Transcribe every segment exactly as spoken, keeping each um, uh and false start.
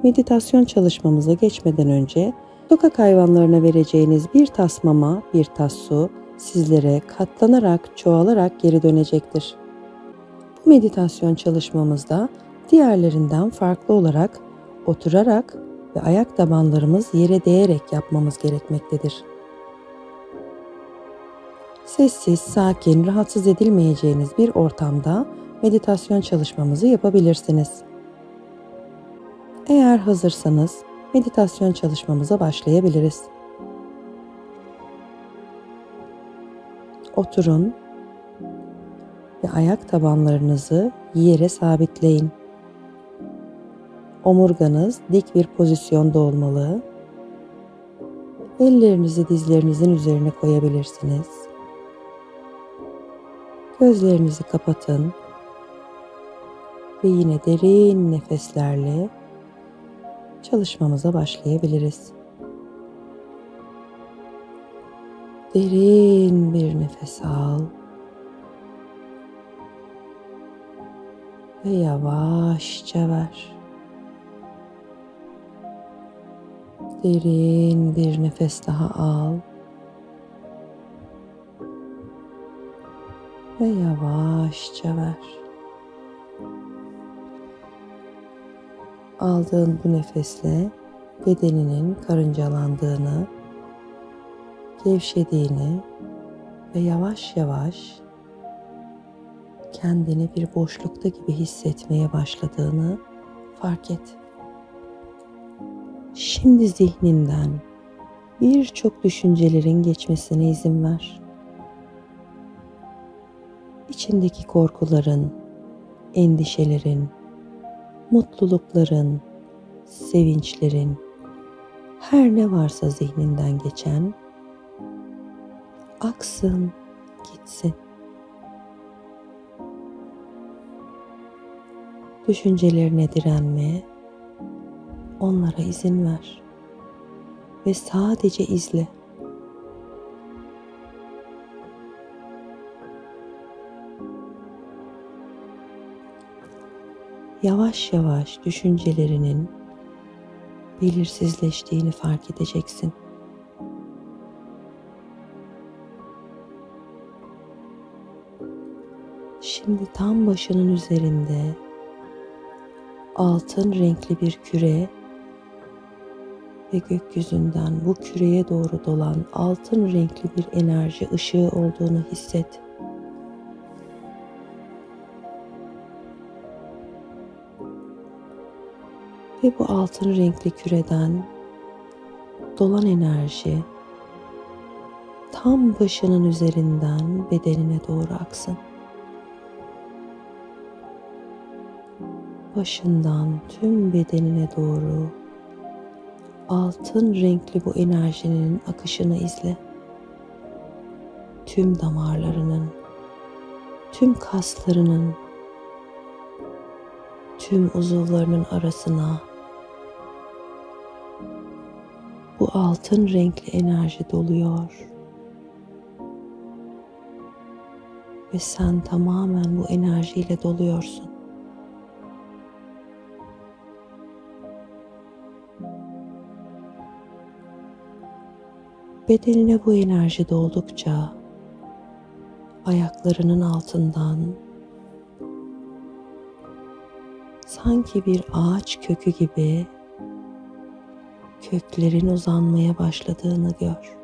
Meditasyon çalışmamıza geçmeden önce sokak hayvanlarına vereceğiniz bir tas mama, bir tas su sizlere katlanarak, çoğalarak geri dönecektir. Bu meditasyon çalışmamızda diğerlerinden farklı olarak oturarak ve ayak tabanlarımız yere değerek yapmamız gerekmektedir. Sessiz, sakin, rahatsız edilmeyeceğiniz bir ortamda meditasyon çalışmamızı yapabilirsiniz. Eğer hazırsanız meditasyon çalışmamıza başlayabiliriz. Oturun ve ayak tabanlarınızı yere sabitleyin. Omurganız dik bir pozisyonda olmalı. Ellerinizi dizlerinizin üzerine koyabilirsiniz. Gözlerinizi kapatın ve yine derin nefeslerle çalışmamıza başlayabiliriz. Derin bir nefes al ve yavaşça ver. Derin bir nefes daha al ve yavaşça ver. Aldığın bu nefesle bedeninin karıncalandığını, gevşediğini ve yavaş yavaş kendini bir boşlukta gibi hissetmeye başladığını fark et. Şimdi zihninden birçok düşüncelerin geçmesine izin ver. İçindeki korkuların, endişelerin, mutlulukların, sevinçlerin, her ne varsa zihninden geçen, aksın, gitsin. Düşüncelerine direnme, onlara izin ver ve sadece izle. Yavaş yavaş düşüncelerinin belirsizleştiğini fark edeceksin. Şimdi tam başının üzerinde altın renkli bir küre ve gökyüzünden bu küreye doğru dolan altın renkli bir enerji ışığı olduğunu hisset. Ve bu altın renkli küreden dolan enerji tam başının üzerinden bedenine doğru aksın. Başından tüm bedenine doğru altın renkli bu enerjinin akışını izle. Tüm damarlarının, tüm kaslarının, tüm uzuvlarının arasına bu altın renkli enerji doluyor. Ve sen tamamen bu enerjiyle doluyorsun. Bedenine bu enerji doldukça ayaklarının altından sanki bir ağaç kökü gibi köklerin uzanmaya başladığını gör.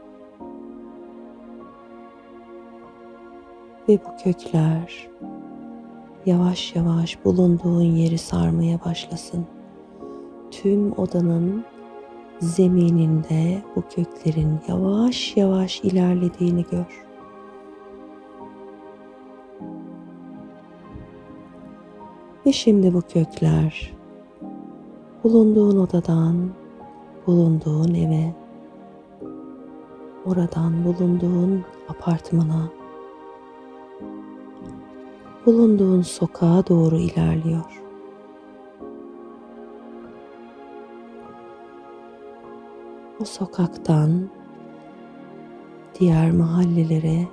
Ve bu kökler yavaş yavaş bulunduğun yeri sarmaya başlasın. Tüm odanın zemininde bu köklerin yavaş yavaş ilerlediğini gör. Ve şimdi bu kökler bulunduğun odadan bulunduğun eve, oradan bulunduğun apartmana, bulunduğun sokağa doğru ilerliyor. O sokaktan diğer mahallelere,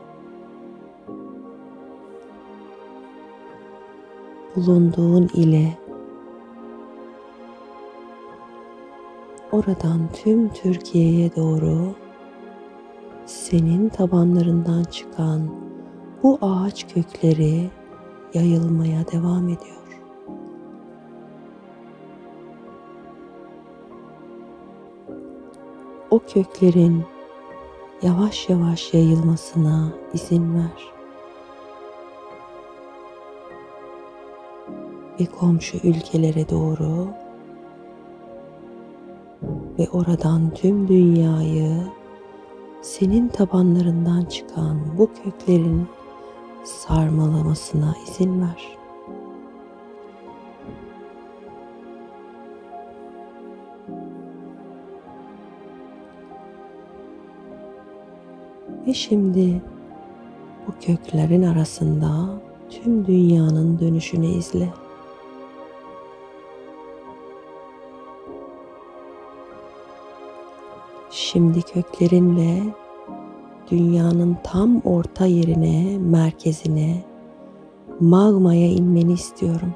bulunduğun ile, oradan tüm Türkiye'ye doğru senin tabanlarından çıkan bu ağaç kökleri yayılmaya devam ediyor. O köklerin yavaş yavaş yayılmasına izin ver. Ve komşu ülkelere doğru ve oradan tüm dünyayı senin tabanlarından çıkan bu köklerin sarmalamasına izin ver. Ve şimdi bu köklerin arasında tüm dünyanın dönüşünü izle. Şimdi köklerinle dünyanın tam orta yerine, merkezine, magmaya inmeni istiyorum.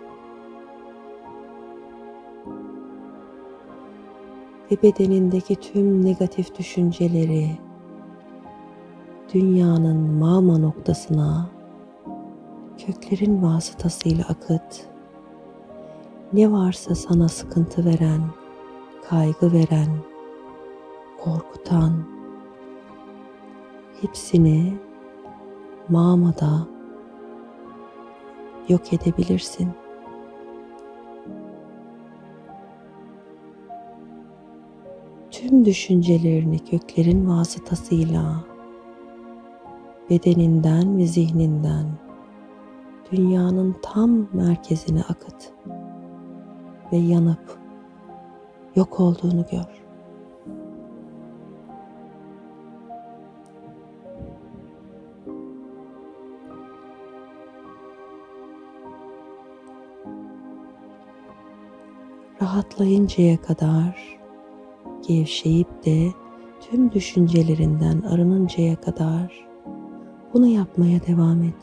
Ve bedenindeki tüm negatif düşünceleri dünyanın magma noktasına köklerin vasıtasıyla akıt. Ne varsa sana sıkıntı veren, kaygı veren, korkutan, hepsini magmada yok edebilirsin. Tüm düşüncelerini köklerin vasıtasıyla bedeninden ve zihninden dünyanın tam merkezine akıt ve yanıp yok olduğunu gör. Rahatlayıncaya kadar, gevşeyip de tüm düşüncelerinden arınıncaya kadar bunu yapmaya devam et.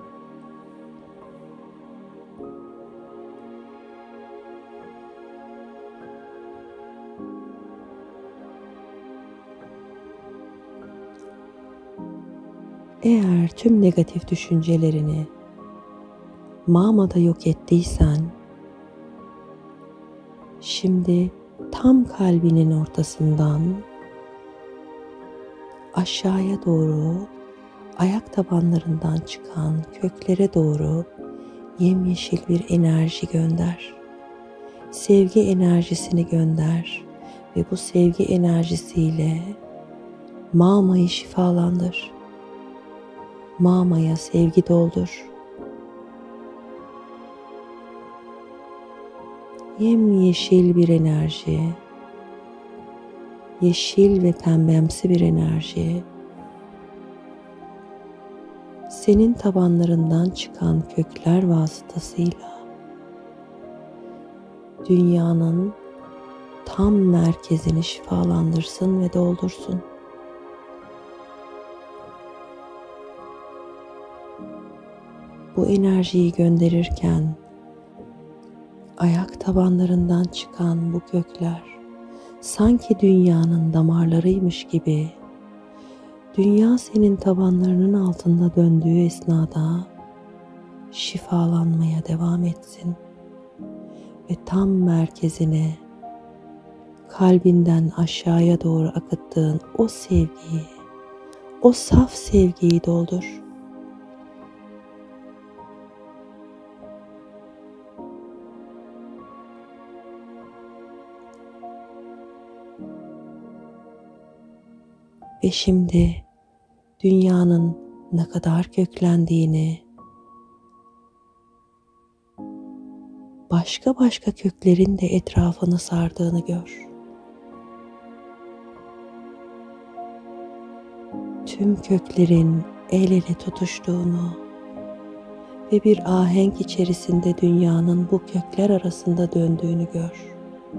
Eğer tüm negatif düşüncelerini magmada yok ettiysen, şimdi tam kalbinin ortasından aşağıya doğru, ayak tabanlarından çıkan köklere doğru yemyeşil bir enerji gönder. Sevgi enerjisini gönder ve bu sevgi enerjisiyle magmayı şifalandır. Magmaya sevgi doldur. Yemyeşil bir enerji, yeşil ve pembemsi bir enerji, senin tabanlarından çıkan kökler vasıtasıyla dünyanın tam merkezini şifalandırsın ve doldursun. Bu enerjiyi gönderirken ayak tabanlarından çıkan bu kökler sanki dünyanın damarlarıymış gibi dünya senin tabanlarının altında döndüğü esnada şifalanmaya devam etsin ve tam merkezine, kalbinden aşağıya doğru akıttığın o sevgiyi, o saf sevgiyi doldur. Ve şimdi dünyanın ne kadar köklendiğini, başka başka köklerin de etrafını sardığını gör. Tüm köklerin el ele tutuştuğunu ve bir ahenk içerisinde dünyanın bu kökler arasında döndüğünü gör.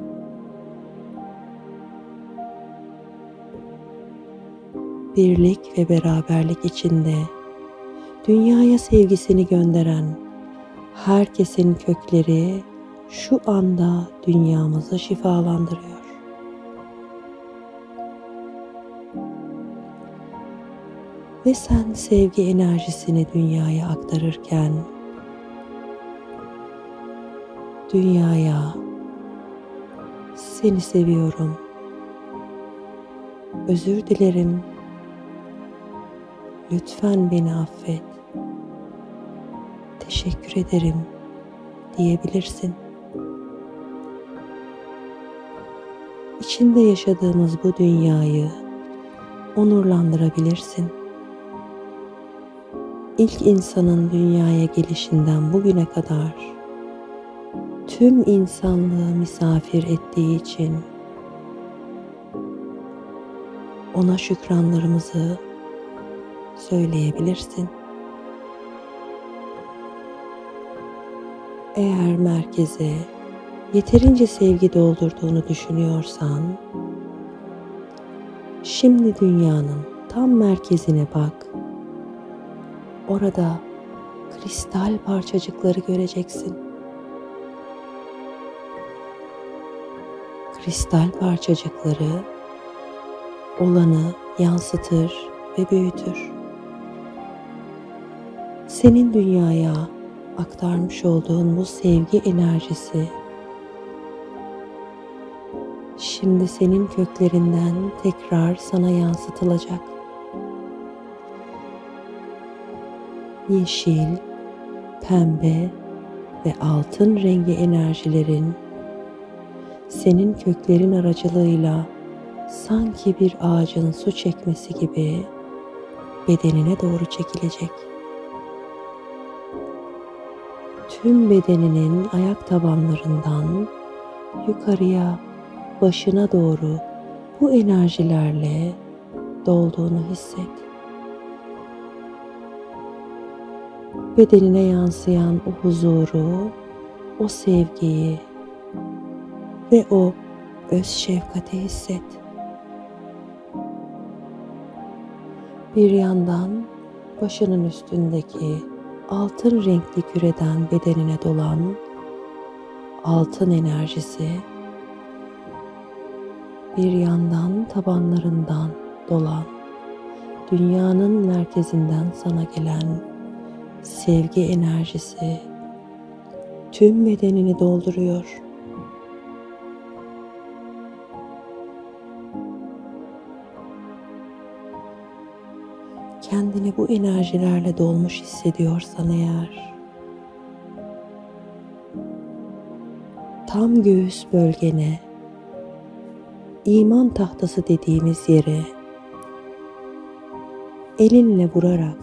Birlik ve beraberlik içinde dünyaya sevgisini gönderen herkesin kökleri şu anda dünyamızı şifalandırıyor. Ve sen sevgi enerjisini dünyaya aktarırken dünyaya seni seviyorum, özür dilerim, lütfen beni affet, teşekkür ederim diyebilirsin. İçinde yaşadığımız bu dünyayı onurlandırabilirsin. İlk insanın dünyaya gelişinden bugüne kadar tüm insanlığı misafir ettiği için ona şükranlarımızı söyleyebilirsin. Eğer merkeze yeterince sevgi doldurduğunu düşünüyorsan, şimdi dünyanın tam merkezine bak. Orada kristal parçacıkları göreceksin. Kristal parçacıkları olanı yansıtır ve büyütür. Senin dünyaya aktarmış olduğun bu sevgi enerjisi şimdi senin köklerinden tekrar sana yansıtılacak. Yeşil, pembe ve altın rengi enerjilerin senin köklerin aracılığıyla sanki bir ağacın su çekmesi gibi bedenine doğru çekilecek. Tüm bedeninin ayak tabanlarından yukarıya, başına doğru bu enerjilerle dolduğunu hisset. Bedenine yansıyan o huzuru, o sevgiyi ve o öz şefkati hisset. Bir yandan başının üstündeki altın renkli küreden bedenine dolan altın enerjisi, bir yandan tabanlarından dolan dünyanın merkezinden sana gelen sevgi enerjisi tüm bedenini dolduruyor. Kendini bu enerjilerle dolmuş hissediyorsan eğer, tam göğüs bölgene, iman tahtası dediğimiz yere elinle vurarak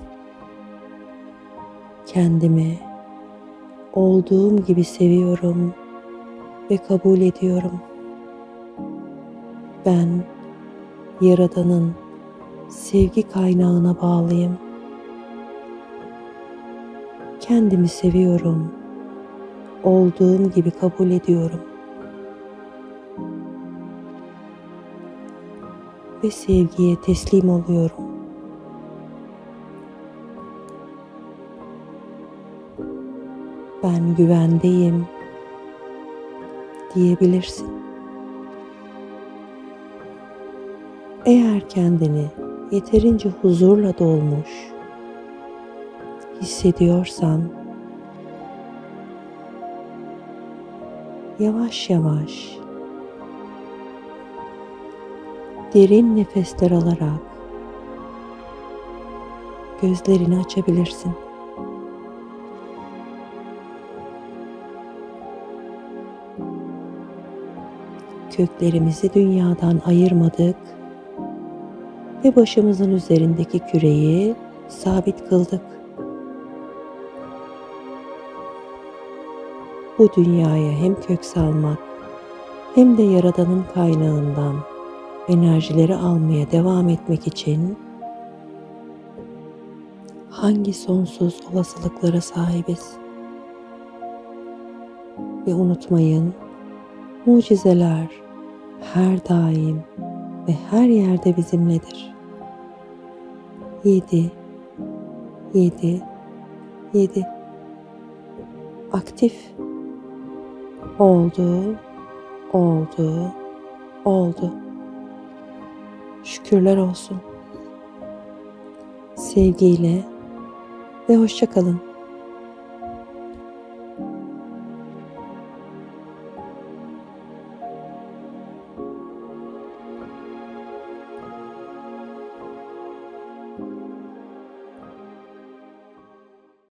kendimi olduğum gibi seviyorum ve kabul ediyorum. Ben Yaradan'ın sevgi kaynağına bağlıyım. Kendimi seviyorum. Olduğum gibi kabul ediyorum. Ve sevgiye teslim oluyorum. Ben güvendeyim diyebilirsin. Eğer kendini yeterince huzurla dolmuş hissediyorsan, yavaş yavaş derin nefesler alarak gözlerini açabilirsin. Köklerimizi dünyadan ayırmadık ve başımızın üzerindeki küreyi sabit kıldık. Bu dünyaya hem kök salmak hem de Yaradan'ın kaynağından enerjileri almaya devam etmek için hangi sonsuz olasılıklara sahibiz? Ve unutmayın, mucizeler her daim ve her yerde bizimledir. Yedi, yedi, yedi. Aktif. Oldu, oldu, oldu. Şükürler olsun. sevgiyle ve hoşça kalın.